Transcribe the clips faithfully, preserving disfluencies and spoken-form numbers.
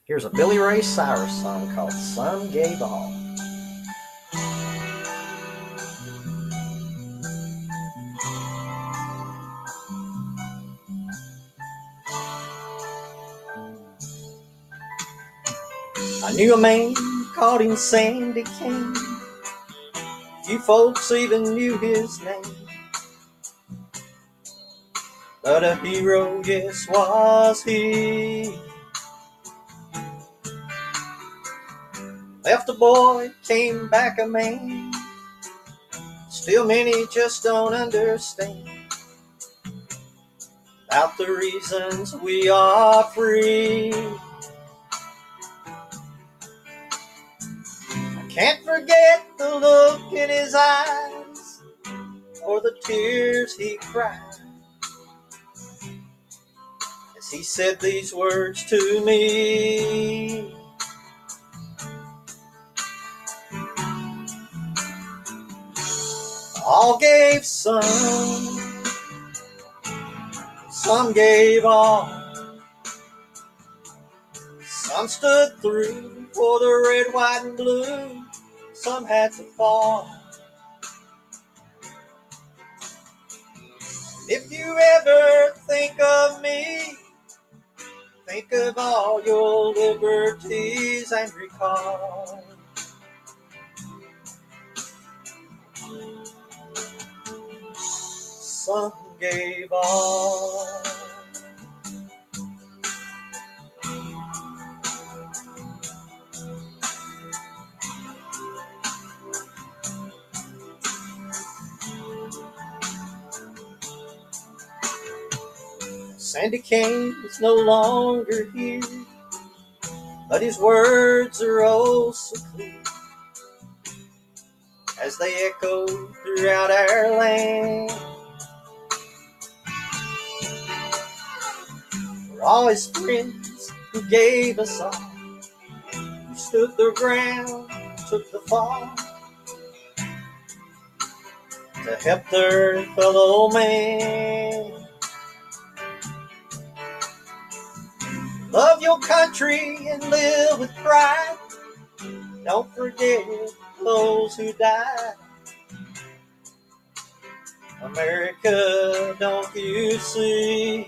Here's a Billy Ray Cyrus song called Some Gave All. I knew a man called him Sandy Kane. Few folks even knew his name. But a hero, yes, was he. Left a boy, came back a man. Still many just don't understand about the reasons we are free. I can't forget the look in his eyes or the tears he cried as he said these words to me. All gave some, some gave all. Some stood through for the red, white, and blue. Some had to fall. If you ever think of me, think of all your liberties and recall some gave all. Sandy Kane is no longer here, but his words are oh so clear as they echo throughout our land. For all his friends who gave us all, who stood their ground, took the fall to help their fellow man. Love your country and live with pride. Don't forget those who died. America, don't you see?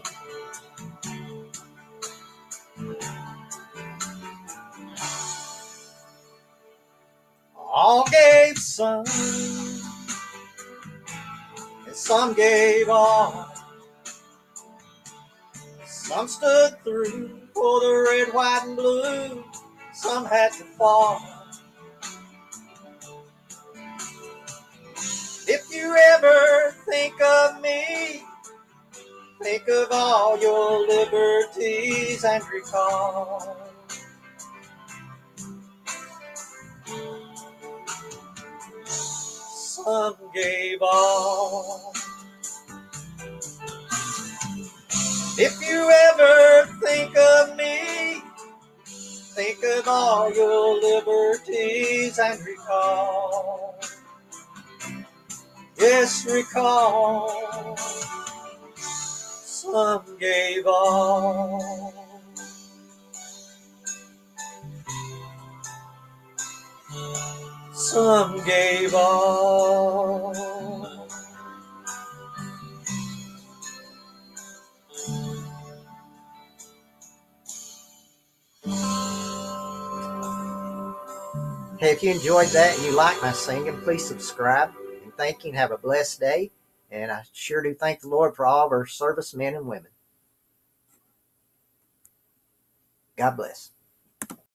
All gave some, and some gave all. Some stood through for the red, white, and blue. Some had to fall. If you ever think of me, think of all your liberties and recall some gave all. If you ever think of me, think of all your liberties and recall. Yes, recall. Some gave all. Some gave all. Hey, if you enjoyed that and you like my singing, please subscribe. And thank you and have a blessed day. And I sure do thank the Lord for all of our servicemen and women. God bless.